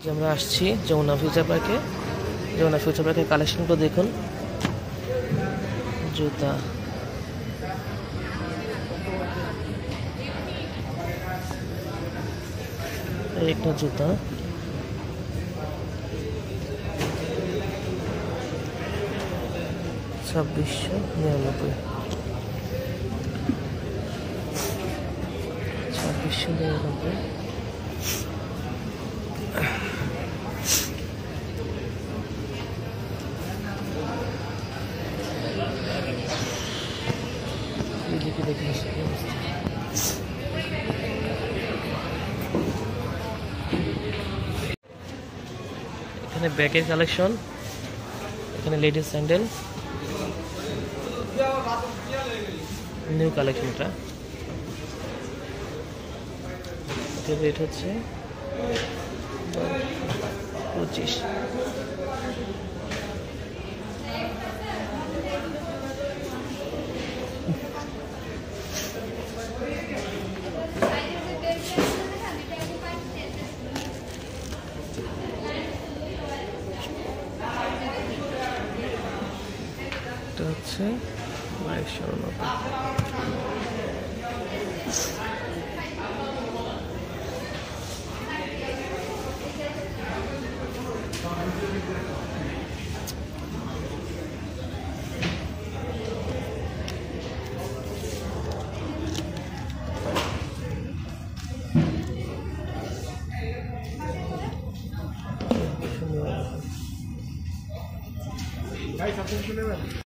যে আমরা আসছি যমুনা ফিউচার পার্কে। যমুনা ফিউচার পার্কের কালেকশনগুলো দেখুন। জুতা, একটা জুতা, $2699, $2699। এদিকে দেখুন এখানে ব্যাগের কালেকশন, এখানে লেডিস স্যান্ডেল, নিউ কালেকশন। এটা রেট হচ্ছে 25। এটা হচ্ছে 2299।